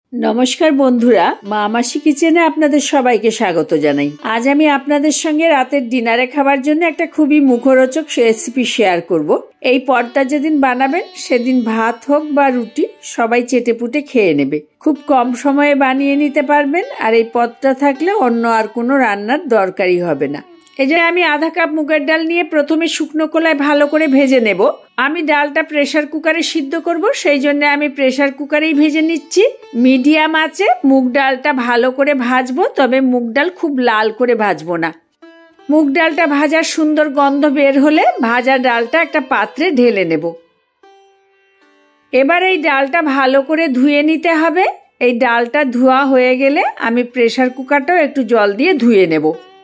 নমস্কার বন্ধুরা, মা মাসি কিচেনে আপনাদের সবাইকে স্বাগত জানাই। আজ আমি আপনাদের সঙ্গে রাতের ডিনারে খাবার জন্য একটা খুবই মুখরোচক রেসিপি শেয়ার করব। এই পদটা যেদিন বানাবেন সেদিন ভাত হোক বা রুটি সবাই চেটেপুটে খেয়ে নেবে। খুব কম সময়ে বানিয়ে নিতে পারবেন, আর এই পদটা থাকলে অন্য আর কোনো রান্নার দরকারই হবে না। এই যে আমি আধা কাপ মুগের ডাল নিয়ে প্রথমে শুকনো কলায় ভালো করে ভেজে নেব। আমি ডালটা প্রেসার কুকারে সিদ্ধ করব, সেই জন্য আমি প্রেসার কুকারেই ভেজে নিচ্ছি। মিডিয়াম আঁচে মুগ ডালটা ভালো করে ভাজবো, তবে মুগ ডাল খুব লাল করে ভাজবো না। মুগ ডালটা ভাজার সুন্দর গন্ধ বের হলে ভাজা ডালটা একটা পাত্রে ঢেলে নেব। এবার এই ডালটা ভালো করে ধুয়ে নিতে হবে। এই ডালটা ধোয়া হয়ে গেলে আমি প্রেসার কুকারটাও একটু জল দিয়ে ধুয়ে নেব।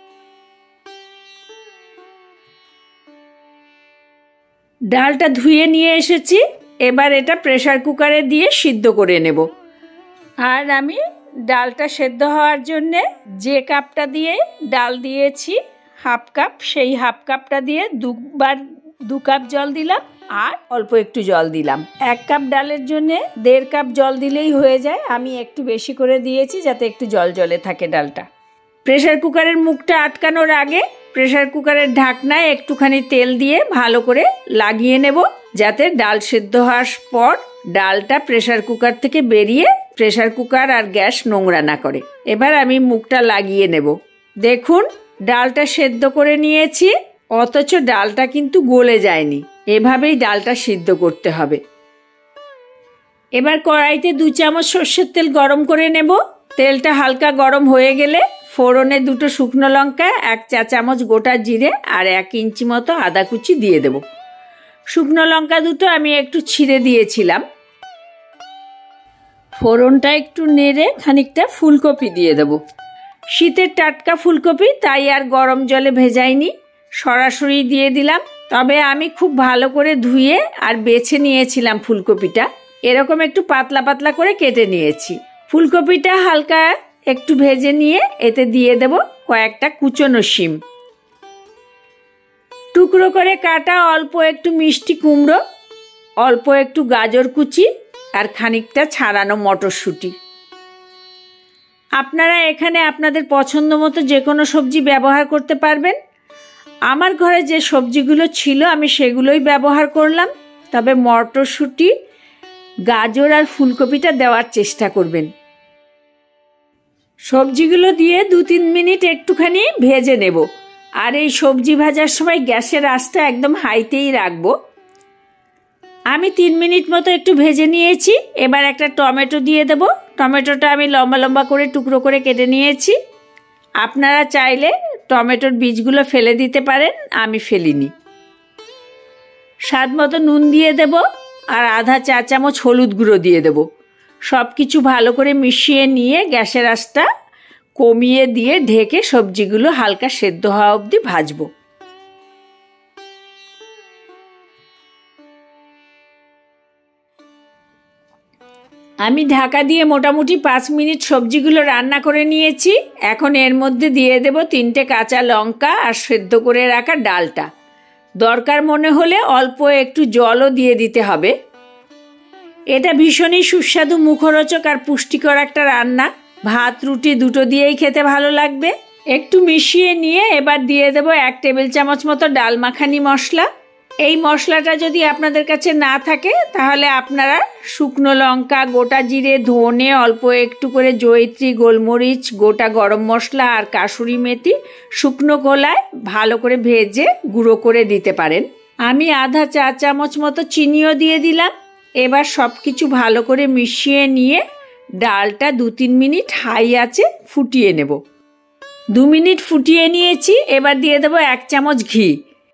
ডালটা ধুয়ে নিয়ে এসেছি, এবার এটা প্রেসার কুকারে দিয়ে সিদ্ধ করে নেব। আর আমি ডালটা সেদ্ধ হওয়ার জন্যে যে কাপটা দিয়ে ডাল দিয়েছি হাফ কাপ, সেই হাফ কাপটা দিয়ে দু কাপ জল দিলাম আর অল্প একটু জল দিলাম। এক কাপ ডালের জন্যে 1.5 কাপ জল দিলেই হয়ে যায়। আমি একটু বেশি করে দিয়েছি যাতে একটু জল জলে থাকে ডালটা। প্রেসার কুকারের মুখটা আটকানোর আগে প্রেসার কুকারের ঢাকনায় একটুখানি তেল দিয়ে ভালো করে লাগিয়ে নেব, যাতে ডাল সেদ্ধ হওয়ার পর ডালটা প্রেসার কুকার থেকে বেরিয়ে প্রেসার কুকার আর গ্যাস নোংরা না করে। এবার আমি মুখটা লাগিয়ে নেব। দেখুন, ডালটা সেদ্ধ করে নিয়েছি, অথচ ডালটা কিন্তু গলে যায়নি। এভাবেই ডালটা সিদ্ধ করতে হবে। এবার কড়াইতে 2 চামচ সর্ষের তেল গরম করে নেব। তেলটা হালকা গরম হয়ে গেলে ফোড়নে 2 শুকনো লঙ্কা, 1 চা চামচ গোটা জিরে আর 1 ইঞ্চি মতো আদা কুচি দিয়ে দেব। শুকনো লঙ্কা 2 আমি একটু ছিঁড়ে দিয়েছিলাম। ফোড়নটা একটু নেড়ে খানিকটা ফুলকপি দিয়ে দেব। শীতের টাটকা ফুলকপি, তাই আর গরম জলে ভেজাইনি, সরাসরি দিয়ে দিলাম। তবে আমি খুব ভালো করে ধুয়ে আর বেছে নিয়েছিলাম ফুলকপিটা। এরকম একটু পাতলা পাতলা করে কেটে নিয়েছি। ফুলকপিটা হালকা একটু ভেজে নিয়ে এতে দিয়ে দেব কয়েকটা কুচনো শিম, টুকরো করে কাটা অল্প একটু মিষ্টি কুমড়ো, অল্প একটু গাজর কুচি আর খানিকটা ছাড়ানো মটরশুঁটি। আপনারা এখানে আপনাদের পছন্দ মতো যে কোনো সবজি ব্যবহার করতে পারবেন। আমার ঘরে যে সবজিগুলো ছিল আমি সেগুলোই ব্যবহার করলাম, তবে মটরশুঁটি, গাজর আর ফুলকপিটা দেওয়ার চেষ্টা করবেন। সবজিগুলো দিয়ে 2-3 মিনিট একটুখানি ভেজে নেব। আর এই সবজি ভাজার সময় গ্যাসের আঁচটা একদম হাইতেই রাখবো। আমি 3 মিনিট মতো একটু ভেজে নিয়েছি। এবার একটা টমেটো দিয়ে দেব। টমেটোটা আমি লম্বা লম্বা করে টুকরো করে কেটে নিয়েছি। আপনারা চাইলে টমেটোর বীজগুলো ফেলে দিতে পারেন, আমি ফেলিনি। স্বাদ মতো নুন দিয়ে দেব আর আধা চা চামচ হলুদ গুঁড়ো দিয়ে দেব। সব কিছু ভালো করে মিশিয়ে নিয়ে গ্যাসের আঁচটা কমিয়ে দিয়ে ঢেকে সবজিগুলো হালকা সেদ্ধ হওয়া অবধি ভাজবো। আমি ঢাকা দিয়ে মোটামুটি 5 মিনিট সবজিগুলো রান্না করে নিয়েছি। এখন এর মধ্যে দিয়ে দেব 3টে কাঁচা লঙ্কা আর সেদ্ধ করে রাখা ডালটা। দরকার মনে হলে অল্প একটু জলও দিয়ে দিতে হবে। এটা ভীষণই সুস্বাদু, মুখরোচক আর পুষ্টিকর একটা রান্না। ভাত রুটি দুটো দিয়েই খেতে ভালো লাগবে। একটু মিশিয়ে নিয়ে এবার দিয়ে দেব 1 টেবিল চামচ মতো ডাল মাখানি মশলা। এই মশলাটা যদি আপনাদের কাছে না থাকে তাহলে আপনারা শুকনো লঙ্কা, গোটা জিরে, ধনে, অল্প একটু করে জয়িত্রী, গোলমরিচ, গোটা গরম মশলা আর কাসুরি মেথি শুকনো খোলায় ভালো করে ভেজে গুঁড়ো করে দিতে পারেন। আমি আধা চা চামচ মতো চিনিও দিয়ে দিলাম। এবার সব কিছু ভালো করে মিশিয়ে নিয়ে ডালটা 2-3 মিনিট হাই আঁচে ফুটিয়ে নেব। 2 মিনিট ফুটিয়ে নিয়েছি। এবার দিয়ে দেব 1 চামচ ঘি।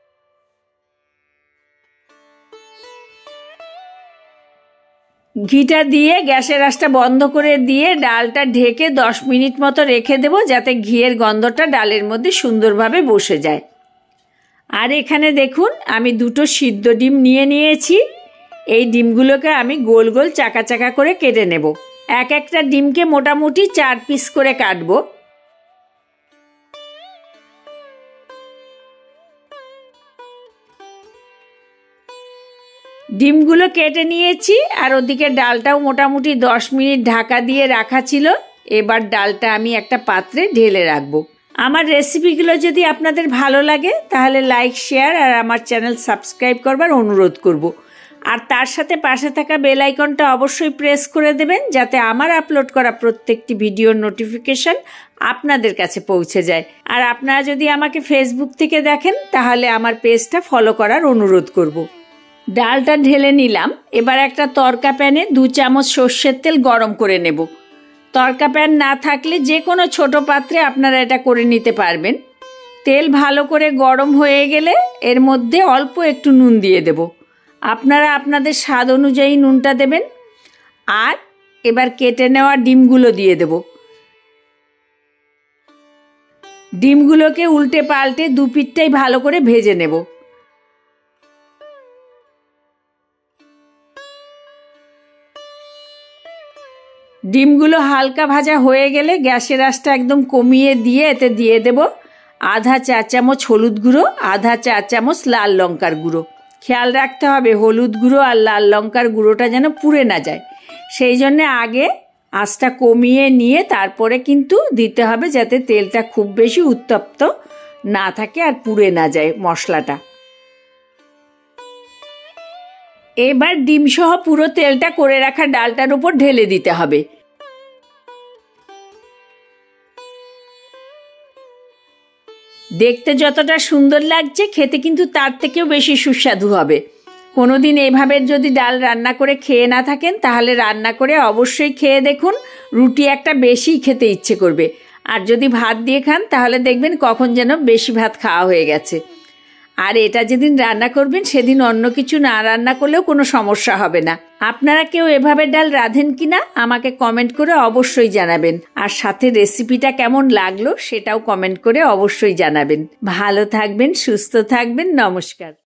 ঘিটা দিয়ে গ্যাসের আঁচটা বন্ধ করে দিয়ে ডালটা ঢেকে 10 মিনিট মতো রেখে দেব, যাতে ঘিয়ের গন্ধটা ডালের মধ্যে সুন্দরভাবে বসে যায়। আর এখানে দেখুন, আমি 2টো সিদ্ধ ডিম নিয়ে নিয়েছি। এই ডিমগুলোকে আমি গোল গোল চাকা চাকা করে কেটে নেব। একটা ডিমকে মোটামুটি 4 পিস করে কাটবো। ডিমগুলো কেটে নিয়েছি আর ওদিকে ডালটাও মোটামুটি 10 মিনিট ঢাকা দিয়ে রাখা ছিল। এবার ডালটা আমি একটা পাত্রে ঢেলে রাখবো। আমার রেসিপিগুলো যদি আপনাদের ভালো লাগে তাহলে লাইক, শেয়ার আর আমার চ্যানেল সাবস্ক্রাইব করবার অনুরোধ করব। আর তার সাথে পাশে থাকা বেল আইকনটা অবশ্যই প্রেস করে দেবেন, যাতে আমার আপলোড করা প্রত্যেকটি ভিডিওর নোটিফিকেশন আপনাদের কাছে পৌঁছে যায়। আর আপনারা যদি আমাকে ফেসবুক থেকে দেখেন তাহলে আমার পেজটা ফলো করার অনুরোধ করব। ডালটা ঢেলে নিলাম। এবার একটা তড়কা প্যানে 2 চামচ সর্ষের তেল গরম করে নেব। তড়কা প্যান না থাকলে যে কোনো ছোট পাত্রে আপনারা এটা করে নিতে পারবেন। তেল ভালো করে গরম হয়ে গেলে এর মধ্যে অল্প একটু নুন দিয়ে দেব। আপনারা আপনাদের স্বাদ অনুযায়ী নুনটা দেবেন। আর এবার কেটে নেওয়া ডিমগুলো দিয়ে দেব। ডিমগুলোকে উল্টে পাল্টে 2 পিঠটাই ভালো করে ভেজে নেব। ডিমগুলো হালকা ভাজা হয়ে গেলে গ্যাসের আঁচটা একদম কমিয়ে দিয়ে এতে দিয়ে দেব আধা চা চামচ হলুদ গুঁড়ো, আধা চা চামচ লাল লঙ্কার গুঁড়ো। খেয়াল রাখতে হবে হলুদ গুঁড়ো আর লাল লঙ্কার গুঁড়োটা যেন পুড়ে না যায়, সেই জন্যে আগে আঁচটা কমিয়ে নিয়ে তারপরে কিন্তু দিতে হবে, যাতে তেলটা খুব বেশি উত্তপ্ত না থাকে আর পুড়ে না যায় মশলাটা। এবার ডিম সহ পুরো তেলটা করে রাখা ডালটার উপর ঢেলে দিতে হবে। দেখতে যতটা সুন্দর লাগছে খেতে কিন্তু তার থেকেও বেশি সুস্বাদু হবে। কোনোদিন এভাবে যদি ডাল রান্না করে খেয়ে না থাকেন তাহলে রান্না করে অবশ্যই খেয়ে দেখুন, রুটি একটা বেশি খেতে ইচ্ছে করবে। আর যদি ভাত দিয়ে খান তাহলে দেখবেন কখন যেন বেশি ভাত খাওয়া হয়ে গেছে। আর এটা যেদিন রান্না করবেন সেদিন অন্য কিছু না রান্না করলেও কোনো সমস্যা হবে না। আপনারা কেউ এভাবে ডাল রাঁধেন কিনা আমাকে কমেন্ট করে অবশ্যই জানাবেন। আর সাথে রেসিপিটা কেমন লাগলো সেটাও কমেন্ট করে অবশ্যই জানাবেন। ভালো থাকবেন, সুস্থ থাকবেন। নমস্কার।